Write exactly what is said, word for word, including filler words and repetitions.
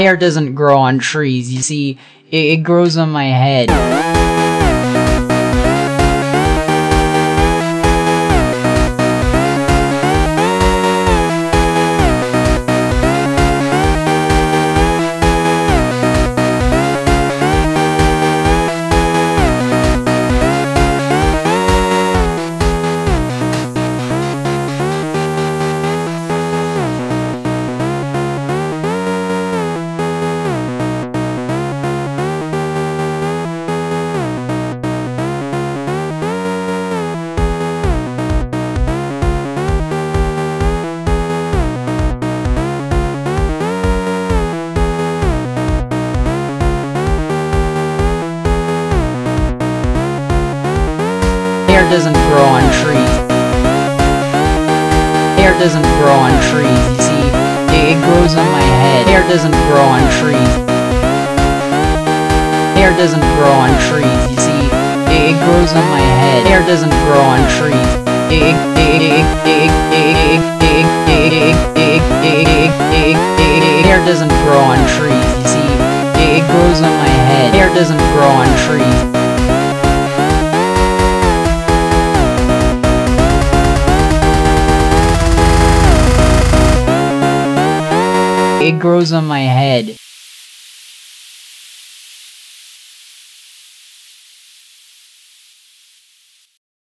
Hair doesn't grow on trees, you see, it, it grows on my head. Hair doesn't grow on trees. Hair doesn't grow on trees, you see, it, it grows on my head. Hair doesn't grow on trees. Hair doesn't grow on trees, you see, it, it grows on my head. Hair doesn't grow on trees. It, it, it, it, it, it, it, it, it, hair doesn't grow on trees, you see, it, it grows on my head. Hair doesn't grow on trees. It grows on my head.